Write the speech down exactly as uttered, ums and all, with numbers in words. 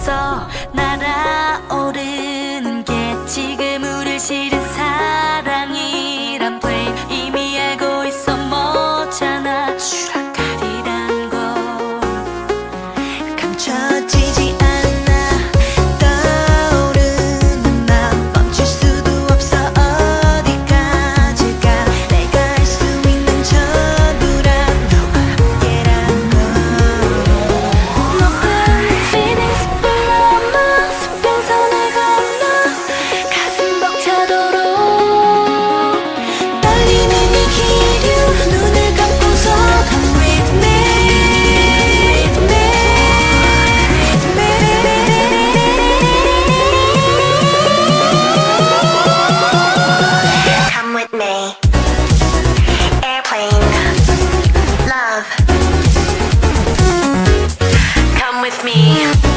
벌써 날아오르는 게 지금 우릴 실은 사랑이란 플레임 이미 알고 있어 뭐잖아. 추락하리란 걸 감춰지지 않아. 떠오르는 맘 멈출 수도 없어. 어디까지 가. 내가 할 수 있는 전부란 너와 함께란 걸. 높은 feelings 불러만 수평선을 건너 가슴 벅차도록 떨리는 이 기류 눈을 감고서 Come with me, with me, with me. Come with me. Airplane, love. Come with me.